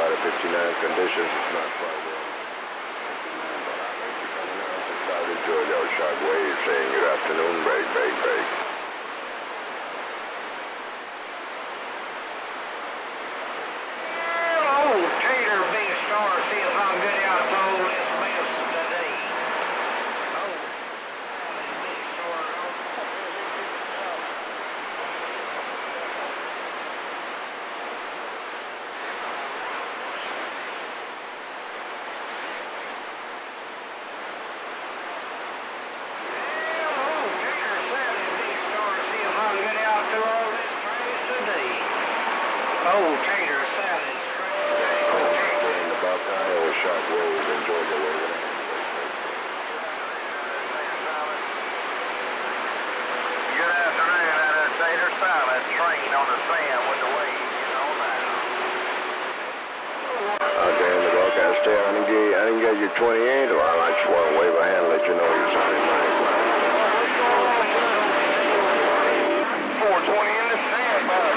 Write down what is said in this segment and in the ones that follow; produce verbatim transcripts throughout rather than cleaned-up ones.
about a fifty-nine conditions. It's not quite well. Out of Georgia, Shockwave saying good afternoon, break, break, break. Oh, Tater, big star, see if I'm good out to all this mess today. Oh, big star, oh, tater salad. In the Buckeye or Shockwave in Georgia, where Good afternoon, that is tater salad train on the sand with the waves, you know now. out there in the Buckeye, stay. I didn't get, I didn't get your twenty-eight. Well, I just want to wave a hand and let you know you're sounding right. four twenty in the sand, bud.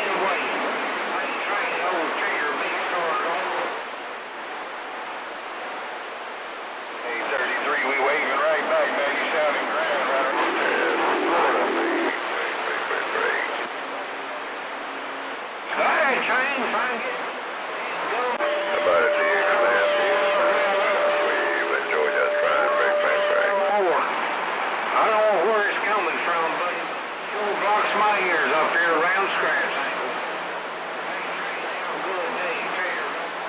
My ears up here around scratch ankle. Good day, Tater.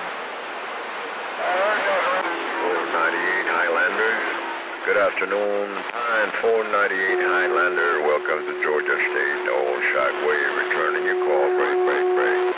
four ninety-eight Highlander. Good afternoon. Time four ninety-eight Highlander. Welcome to Georgia State. Old Shockwave returning your call. Break, break, break.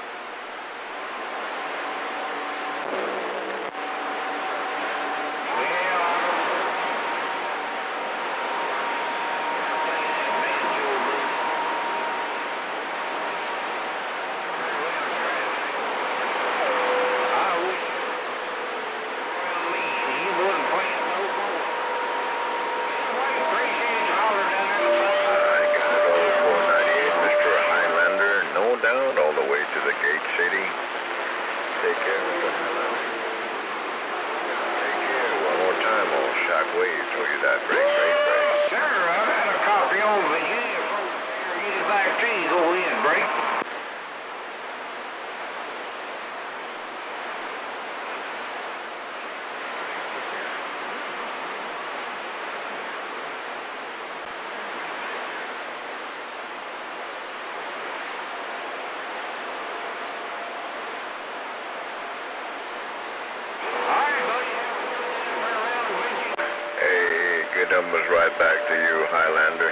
Numbers right back to you, Highlander.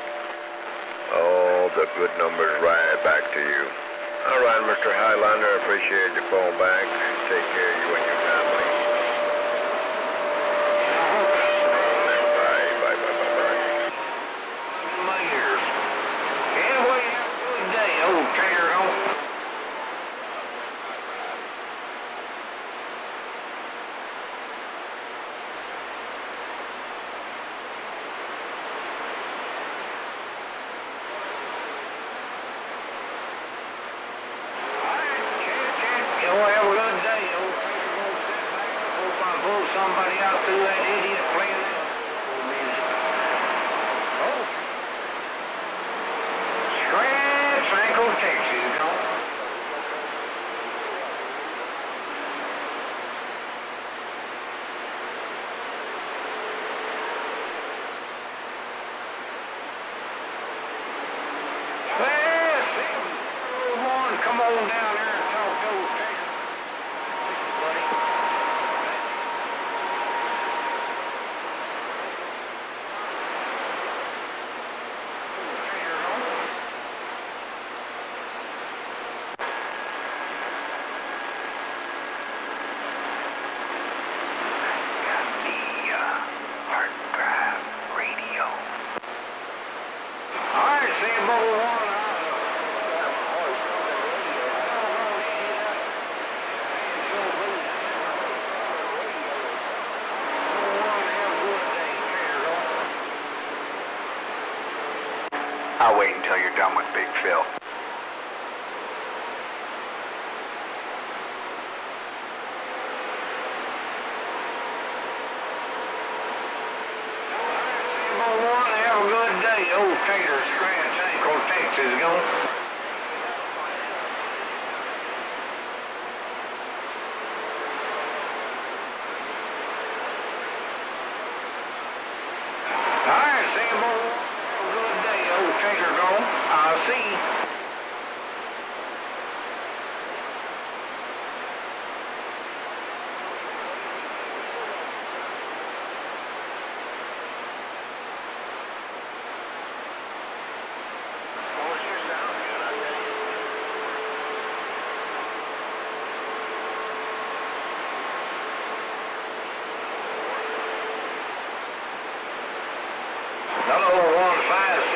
All the good numbers right back to you. All right, Mister Highlander, I appreciate you calling back. Take care of you and your family. Bye, bye, bye, bye, bye. My ears. Anyway, have a good day, old Tater. Somebody out through that idiot playing that music. Oh. Scratch ankle Texas, don't. Well, see, old one, come on down there and talk to old Texas. Buddy. I'll wait until you're done with Big Phil. Sample one, have a good day. Old Tater Scratch, Ankle, Texas, going. Alright, Sample one, have a good day. Old Tater, going. I'll see you. Hello, one five